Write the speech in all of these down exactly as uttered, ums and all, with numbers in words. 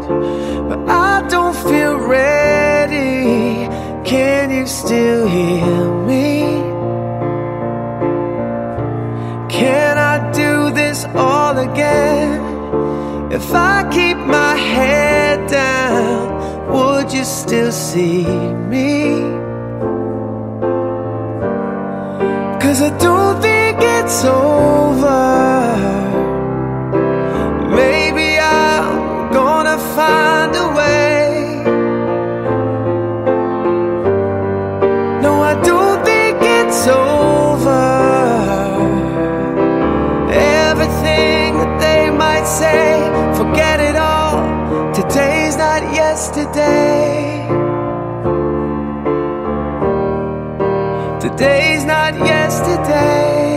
but I don't feel ready. Can you still hear me? Can I do this all again? If I keep my head down, would you still see me? 'Cause I don't think it's over. Maybe I'm gonna find a way. No, I don't think it's over. Everything that they might say, forget it all. Today's not yesterday. Today's not yesterday.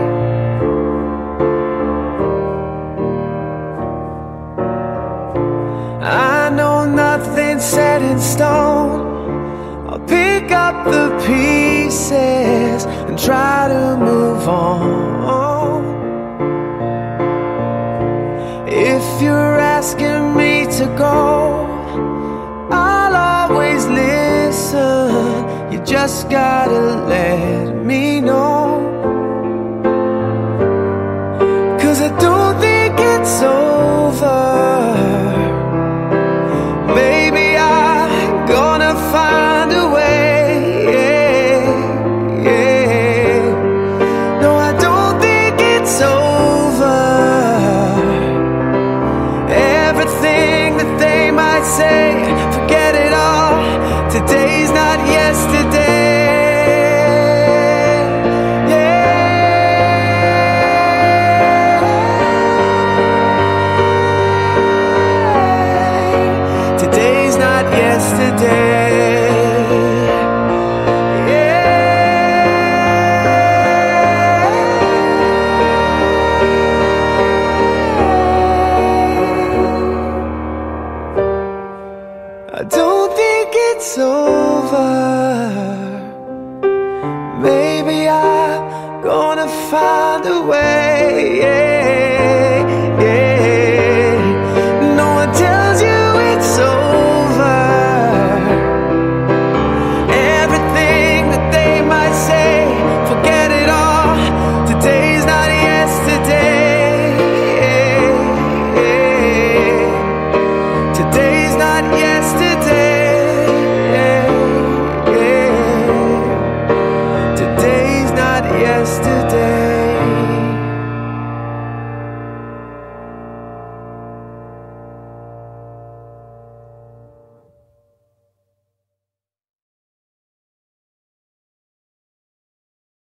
I know nothing's set in stone. I'll pick up the pieces and try to move on. If you're asking me to go, I'll always listen. You just gotta let me know. 'Cause I don't think it's over. Maybe I'm gonna find a way. Yeah, yeah. No, I don't think it's over. Everything that they might say, forget it all. Today's not yesterday. Today's not yesterday. I don't think it's over.